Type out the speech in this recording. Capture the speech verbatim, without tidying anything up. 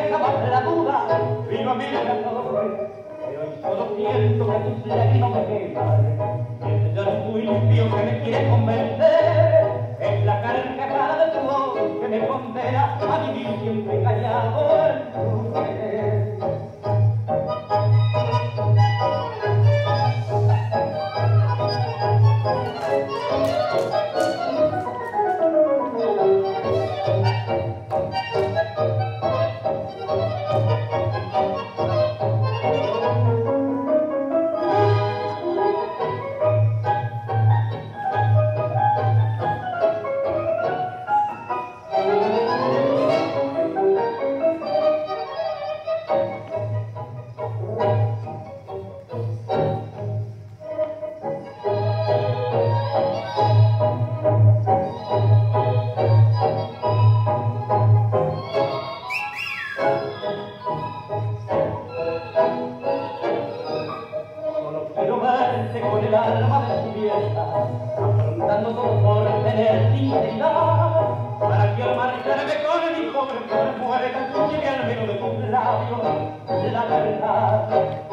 jamás la duda, viva mi amor. Pero hoy solo siento que tus lágrimas me queman, y ese llanto limpio que me quiere convencer, es la carcajada de tu voz que me condena a vivir siempre engañado en tu querer. Con el alma descubierta, afrontando todo por tener dignidad, para que al marcharme con mi pobre muerte, llegue al menos de tus labios la verdad.